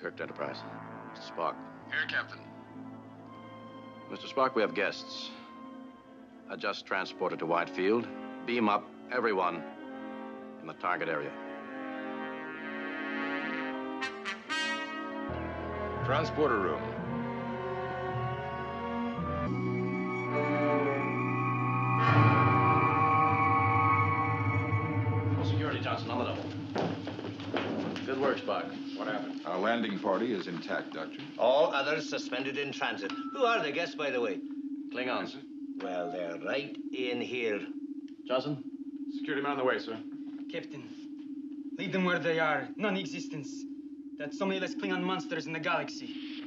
Kirk Enterprise. Mr. Spock. Here, Captain. Mr. Spock, we have guests. Adjust transporter to Whitefield. Beam up everyone in the target area. Transporter room. Full security, Johnson, on the double. Good work, Spock. What happened? Our landing party is intact, Doctor. All others suspended in transit. Who are the guests, by the way? Klingons. Well, they're right in here. Johnson? Security man on the way, sir. Captain, leave them where they are. Non-existence. That's so many less Klingon monsters in the galaxy.